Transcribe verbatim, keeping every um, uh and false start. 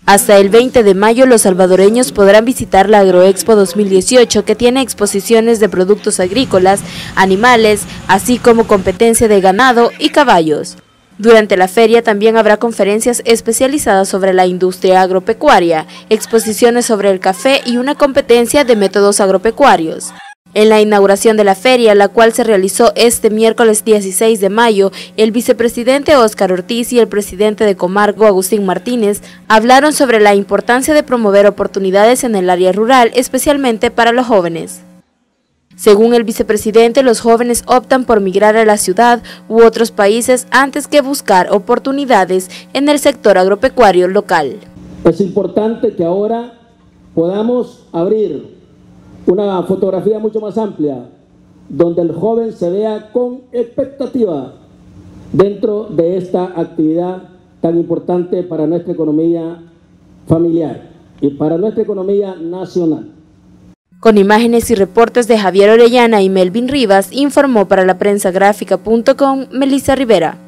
Hasta el veinte de mayo los salvadoreños podrán visitar la Agroexpo dos mil dieciocho, que tiene exposiciones de productos agrícolas, animales, así como competencia de ganado y caballos. Durante la feria también habrá conferencias especializadas sobre la industria agropecuaria, exposiciones sobre el café y una competencia de métodos agropecuarios. En la inauguración de la feria, la cual se realizó este miércoles dieciséis de mayo, el vicepresidente Óscar Ortiz y el presidente de Comarco, Agustín Martínez, hablaron sobre la importancia de promover oportunidades en el área rural, especialmente para los jóvenes. Según el vicepresidente, los jóvenes optan por migrar a la ciudad u otros países antes que buscar oportunidades en el sector agropecuario local. Es importante que ahora podamos abrir una fotografía mucho más amplia, donde el joven se vea con expectativa dentro de esta actividad tan importante para nuestra economía familiar y para nuestra economía nacional. Con imágenes y reportes de Javier Orellana y Melvin Rivas, informó para la prensa gráfica punto com Melissa Rivera.